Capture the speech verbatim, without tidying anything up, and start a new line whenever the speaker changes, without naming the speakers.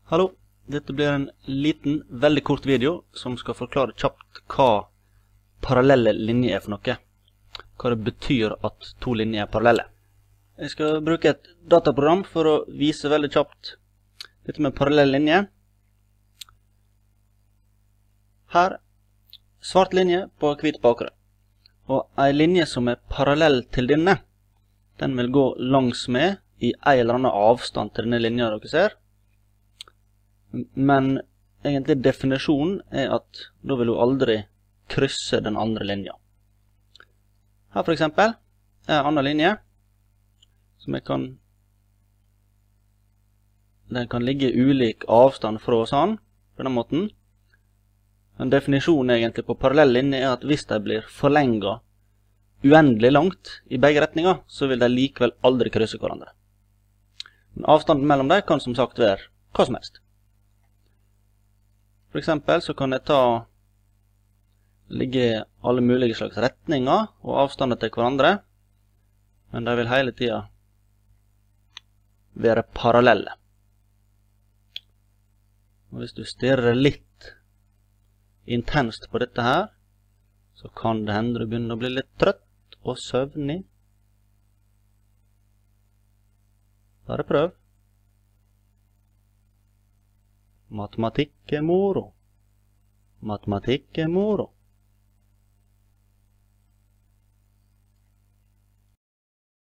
Hallo, dette blir en liten, veldig kort video som skal forklare kjapt hva parallelle linjer er for noe. Hva det betyr at to linjer er parallelle. Jeg skal bruke et dataprogram for å vise veldig kjapt dette med parallelle linjer. Her, svart linje på hvit bakgrunn. Og en linje som er parallell til denne, den vil gå langs med i en eller annen avstand til denne linjen dere ser. Men egentlig definisjonen er at da vil hun aldri krysse den andre linja. Her for eksempel er en annen linje som jeg kan den kan ligge i ulik avstand fra sånn, på den måten. Men definisjonen egentlig på parallell linje er at hvis de blir forlenget uendelig langt i begge retninger, så vil de likevel aldri krysse hverandre. Men avstanden mellom dem kan som sagt være hva som helst. For eksempel så kan jeg ta ligge i alle mulige slags retninger og avstander til hverandre, men de vil hele tiden være parallelle. Og hvis du stirrer litt intenst på dette her, så kan det hende du begynner å bli litt trøtt og søvnig. Bare prøv. Matematikk er moro. Matematikk er moro.